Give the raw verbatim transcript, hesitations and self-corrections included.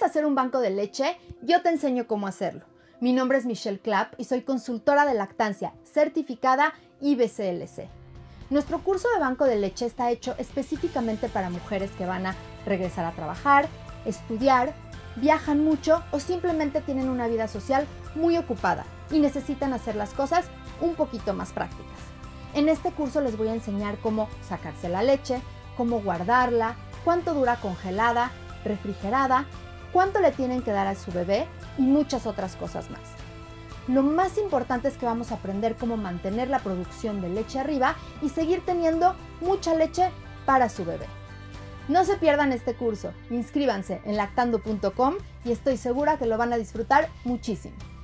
hacer un banco de leche? Yo te enseño cómo hacerlo. Mi nombre es Michelle Clapp y soy consultora de lactancia certificada I B C L C. Nuestro curso de banco de leche está hecho específicamente para mujeres que van a regresar a trabajar, estudiar, viajan mucho o simplemente tienen una vida social muy ocupada y necesitan hacer las cosas un poquito más prácticas. En este curso les voy a enseñar cómo sacarse la leche, cómo guardarla, cuánto dura congelada, refrigerada, cuánto le tienen que dar a su bebé y muchas otras cosas más. Lo más importante es que vamos a aprender cómo mantener la producción de leche arriba y seguir teniendo mucha leche para su bebé. No se pierdan este curso, inscríbanse en lactando punto com y estoy segura que lo van a disfrutar muchísimo.